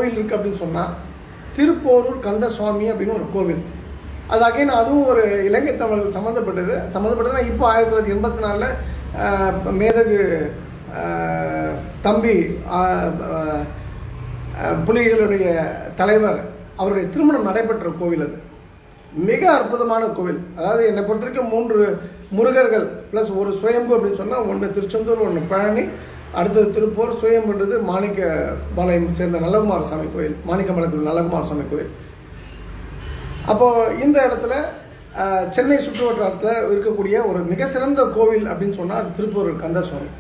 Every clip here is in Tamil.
கோவில் இருக்குது அப்படின்னு சொன்னால் திருப்போரூர் கந்தசுவாமி அப்படின்னு ஒரு கோவில். அது அகைன் அதுவும் ஒரு இலங்கை தமிழர்கள் சம்மந்தப்பட்டதுன்னா இப்போ 1984 மேதகு தம்பி புலிகளுடைய தலைவர் அவருடைய திருமணம் நடைபெற்ற கோவில். அது மிக அற்புதமான கோவில். அதாவது என்னை பொறுத்த வரைக்கும் 3 முருகர்கள் ப்ளஸ் ஒரு சுயம்பு அப்படின்னு சொன்னால், ஒன்று திருச்செந்தூர், ஒன்று பழனி, அடுத்தது திருப்பூர். சுயம்புன்றது மாணிக்கபாளையம் சேர்ந்த நல்லகுமார சாமி கோயில், மாணிக்கமலத்தில் நல்லகுமார சாமி கோயில். அப்போது இந்த இடத்துல சென்னை சுற்று வட்டாரத்தில் இருக்கக்கூடிய ஒரு மிக சிறந்த கோவில் அப்படின்னு சொன்னால் அது திருப்பூர் கந்தசுவாமி.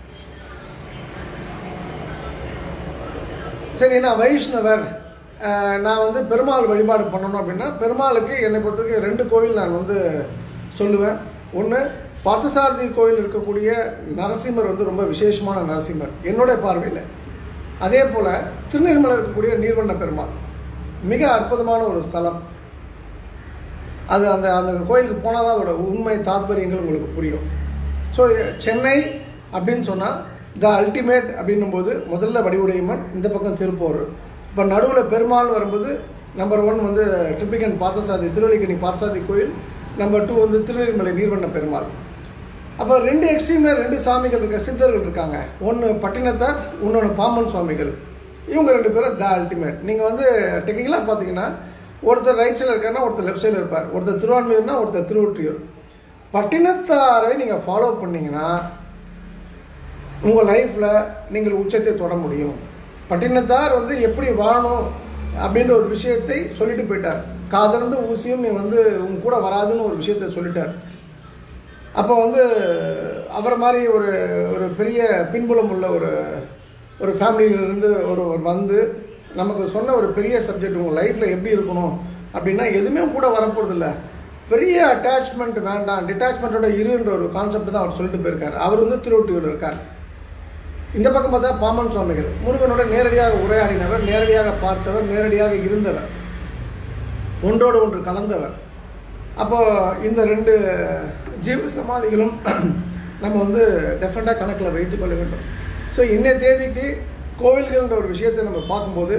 சரி, நான் வைஷ்ணவர், நான் வந்து பெருமாள் வழிபாடு பண்ணணும் அப்படின்னா பெருமாளுக்கு என்னை பொறுத்தவரைக்கும் 2 கோவில் நான் வந்து சொல்லுவேன். ஒன்று, பார்த்தசாரதி கோயில் இருக்கக்கூடிய நரசிம்மர் வந்து ரொம்ப விசேஷமான நரசிம்மர் என்னுடைய பார்வையில். அதே போல் திருநெல்வேலியில் இருக்கக்கூடிய நீர்வண்ண பெருமாள் மிக அற்புதமான ஒரு ஸ்தலம். அது அந்த அந்த கோயிலுக்கு போனால் தான் அதோட உண்மை தாத்பரியங்கள் உங்களுக்கு புரியும். ஸோ சென்னை அப்படின்னு சொன்னால் த அல்டிமேட் அப்படின்னும் போது முதல்ல வடிவுடையம்மன், இந்த பக்கம் திருப்பூர். இப்போ நடுவில் பெருமாள் வரும்போது நம்பர் 1 வந்து ட்ரிபிகன் பார்த்தசாரதி திருவல்லிக்கணி பார்த்தசாரதி கோயில், நம்பர் 2 வந்து திருநெல்வேலி நீர்வண்ண பெருமாள். அப்போ 2 எக்ஸ்ட்ரீமில் 2 சாமிகள் இருக்க சித்தர்கள் இருக்காங்க. ஒன்று பட்டினத்தார், இன்னொன்று பாம்பன் சுவாமிகள். இவங்க 2 பேரும் த அல்டிமேட். நீங்கள் வந்து டெக்னிக்கலாக பார்த்தீங்கன்னா ஒருத்தர் ரைட் சைடில் இருக்காருன்னா ஒருத்தர் லெஃப்ட் சைடில் இருப்பார். ஒருத்தர் திருவான்மையூர்னா ஒருத்தர் திருவொற்றியூர். பட்டினத்தாரை நீங்கள் ஃபாலோ பண்ணிங்கன்னா உங்கள் லைஃப்பில் நீங்கள் உச்சத்தை தொட முடியும். பட்டினத்தார் வந்து எப்படி வாழணும் அப்படின்ற ஒரு விஷயத்தை சொல்லிட்டு போயிட்டார். காதலர்ந்து ஊசியும் நீ வந்து உங்க கூட வராதுன்னு ஒரு விஷயத்தை சொல்லிட்டார். அப்போ வந்து அவரை மாதிரி ஒரு ஒரு பெரிய பின்புலம் உள்ள ஒரு ஃபேமிலியிலேருந்து வந்து நமக்கு சொன்ன ஒரு பெரிய சப்ஜெக்ட் உங்கள் லைஃப்பில் எப்படி இருக்கணும் அப்படின்னா எதுவுமே கூட வரப்போகிறதில்ல. பெரிய அட்டாச்மெண்ட் வேண்டாம், டிட்டாச்மெண்ட்டோட இருன்ற ஒரு கான்செப்ட் தான் அவர் சொல்லிட்டு போயிருக்கார். அவர் வந்து திருவொற்றியூரில் இருக்கார். இந்த பக்கம் பார்த்தா பாம்பன் சுவாமிகள் முருகனோட நேரடியாக உரையாடினவர், நேரடியாக பார்த்தவர், நேரடியாக இருந்தவர், ஒன்றோடு ஒன்று கலந்தவர். அப்போது இந்த 2 ஜீவ சமாதிகளும் நம்ம வந்து டெஃபினட்டாக கணக்கில் வைத்து கொள்ள வேண்டும். ஸோ இன்றைய தேதிக்கு கோவில்கள்ன்ற ஒரு விஷயத்தை நம்ம பார்க்கும்போது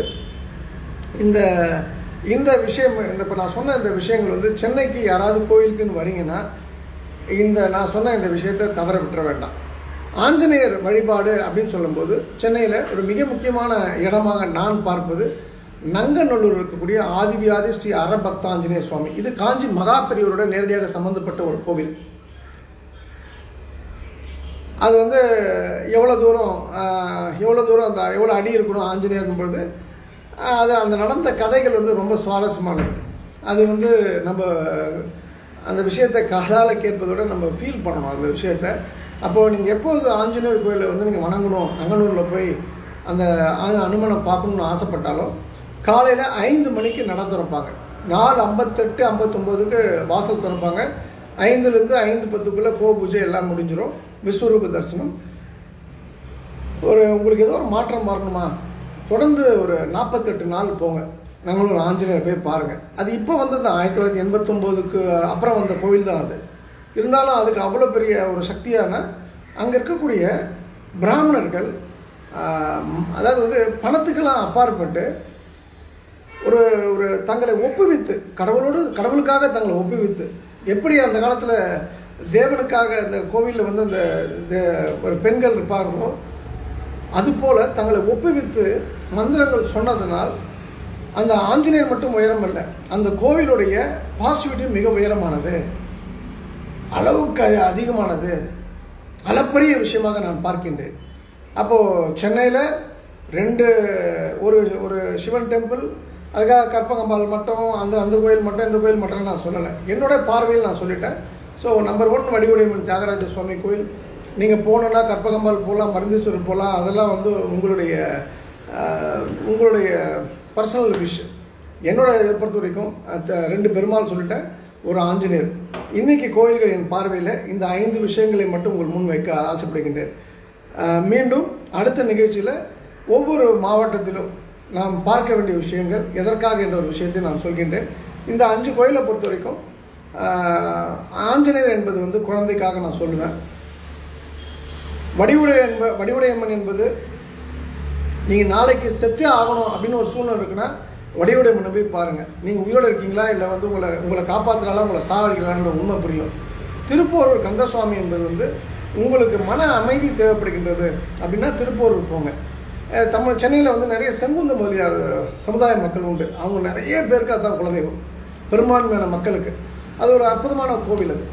இந்த விஷயம், இப்போ நான் சொன்ன இந்த விஷயங்கள் வந்து சென்னைக்கு யாராவது கோவிலுக்குன்னு வரீங்கன்னா நான் சொன்ன இந்த விஷயத்தை தவற விட்டுற வேண்டாம். ஆஞ்சநேயர் வழிபாடு அப்படின்னு சொல்லும்போது சென்னையில் ஒரு மிக முக்கியமான இடமாக நான் பார்ப்பது நங்கநல்லூர் இருக்கக்கூடிய ஆதிவியாதி ஸ்ரீ அரபக்தாஞ்சநேய சுவாமி. இது காஞ்சி மகாபெரியவரோட நேரடியாக சம்பந்தப்பட்ட ஒரு கோவில். அது வந்து எவ்வளோ தூரம் அந்த எவ்வளோ அடி இருக்கணும் ஆஞ்சநேயர்னும்போது அது அந்த நடந்த கதைகள் வந்து ரொம்ப சுவாரஸ்யமானது. அது வந்து நம்ம அந்த விஷயத்தை காதால் கேட்பதோட நம்ம ஃபீல் பண்ணணும் அந்த விஷயத்தை. அப்போது நீங்கள் எப்போது ஆஞ்சநேயர் கோயிலில் வந்து நீங்கள் வணங்கணும், நங்கநல்லூரில் போய் அந்த அனுமனை பார்க்கணுன்னு ஆசைப்பட்டாலும் காலையில் 5 மணிக்கு நட திறப்பாங்க. 4:58, 59க்கு வாசல் திறப்பாங்க. 5லேருந்து 5:10க்குள்ளே பூஜை எல்லாம் முடிஞ்சிடும். விஸ்வரூப தரிசனம். உங்களுக்கு ஏதோ ஒரு மாற்றம் வரணுமா, தொடர்ந்து ஒரு 48 நாள் போங்க, நாங்களும் ஆஞ்சநேயர் போய் பாருங்கள். அது இப்போ வந்து தான் 1989க்கு அப்புறம் வந்த கோவில் தான் அது. இருந்தாலும் அதுக்கு அவ்வளோ பெரிய ஒரு சக்தியான அங்கே இருக்கக்கூடிய பிராமணர்கள், அதாவது வந்து பணத்துக்கெல்லாம் அப்பாற்பட்டு ஒரு தங்களை ஒப்புவித்து கடவுளுக்காக தங்களை ஒப்புவித்து, எப்படி அந்த காலத்தில் தேவனுக்காக இந்த கோவிலில் வந்து அந்த ஒரு பெண்கள் இருப்பார்களோ அதுபோல் தங்களை ஒப்புவித்து மந்திரங்கள் சொன்னதனால் அந்த ஆஞ்சநேயர் மட்டும் உயரம் இல்லை, அந்த கோவிலுடைய பாசிட்டிவிட்டி மிக உயரமானது, அளவுக்கு அதிகமானது, அளப்பரிய விஷயமாக நான் பார்க்கின்றேன். அப்போது சென்னையில் 2 ஒரு சிவன் டெம்பிள், அதுக்காக கற்பகம்பால் மட்டும் அந்த கோயில் மட்டும் இந்த கோயில் மட்டும் நான் சொல்லலை, என்னோட பார்வையில் நான் சொல்லிட்டேன். ஸோ நம்பர் 1 வடிவுடையம்மன் தியாகராஜ சுவாமி கோயில். நீங்கள் போனோன்னா கற்பகம்பால் போகலாம், மருந்தீஸ்வரர் போகலாம், அதெல்லாம் வந்து உங்களுடைய பர்சனல் விஷ். என்னோட இதை பொறுத்த வரைக்கும் 2 பெருமாள் சொல்லிட்டேன், ஒரு ஆஞ்சநேயர். இன்றைக்கி கோயில்கள் என் பார்வையில் இந்த 5 விஷயங்களை மட்டும் உங்கள் முன் வைக்க ஆசைப்படுகின்றேன். மீண்டும் அடுத்த நிகழ்ச்சியில் ஒவ்வொரு மாவட்டத்திலும் நாம் பார்க்க வேண்டிய விஷயங்கள் எதற்காக என்ற ஒரு விஷயத்தை நான் சொல்கின்றேன். இந்த 5 கோயிலை பொறுத்த வரைக்கும் ஆஞ்சநேயர் என்பது வந்து குழந்தைக்காக நான் சொல்லுவேன். வடிவுடையம்மன் என்பது நீங்கள் நாளைக்கு செத்தே ஆகணும் அப்படின்னு ஒரு சூழ்நிலை இருக்குன்னா வடிவுடைய முன்ன போய் பாருங்கள். நீங்கள் உயிரோடு இருக்கீங்களா இல்லை வந்து உங்களை காப்பாற்றுறாலும் உங்களை சாவடிக்கலான்ற உண்மை புரியும். திருப்போரூர் கந்தசுவாமி என்பது வந்து உங்களுக்கு மன அமைதி தேவைப்படுகின்றது அப்படின்னா திருப்போரூர் போங்க. சென்னையில் வந்து நிறைய செங்குந்த முதலியார் சமுதாய மக்கள் உண்டு. அவங்க நிறைய பேருக்கு அதுதான் குலதெய்வம், பெரும்பான்மையான மக்களுக்கு. அது ஒரு அற்புதமான கோவில் அது.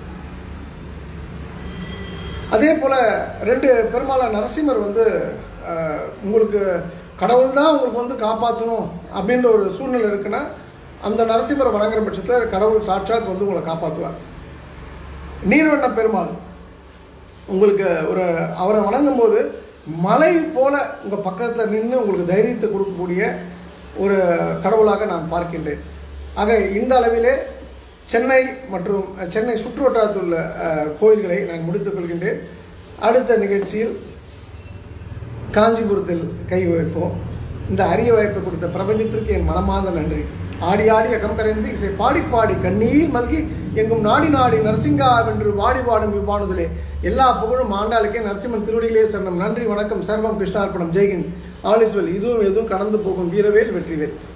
அதே போல் 2 பெருமாள நரசிம்மர் வந்து உங்களுக்கு கடவுள் தான் உங்களுக்கு வந்து காப்பாற்றணும் அப்படின்ற ஒரு சூழ்நிலை இருக்குன்னா அந்த நரசிம்மரை வணங்குற பட்சத்தில் கடவுள் சாட்சாத் வந்து உங்களை காப்பாற்றுவார். நீர்வண்ண பெருமாள் உங்களுக்கு அவரை வணங்கும் போது மலை போல உங்கள் பக்கத்தில் நின்று உங்களுக்கு தைரியத்தை கொடுக்கக்கூடிய ஒரு கடவுளாக நான் பார்க்கின்றேன். ஆக இந்த அளவிலே சென்னை மற்றும் சென்னை சுற்று வட்டாரத்தில் உள்ள கோயில்களை நான் முடித்துக் கொள்கின்றேன். அடுத்த நிகழ்ச்சியில் காஞ்சிபுரத்தில் கை வைப்போம். இந்த அரிய வாய்ப்பை கொடுத்த பிரபஞ்சத்திற்கு என் மனமார்ந்த நன்றி. ஆடி ஆடி அகம் கரைந்து இசை பாடி பாடி கண்ணீர் மல்கி எங்கும் நாடி நாடி நரசிங்கா வென்று வாடி பாடும் இவ்வாணுதலே. எல்லா புகழும் ஆண்டாளுக்கே, நரசிம்மன் திருவடிகளே சரணம். நன்றி, வணக்கம், சர்வம் கிருஷ்ணார்ப்பணம். ஜெய்ஹிந்த். All is well. இதுவும் எதுவும் கடந்து போகும். வீரவேல் வெற்றிவேல்.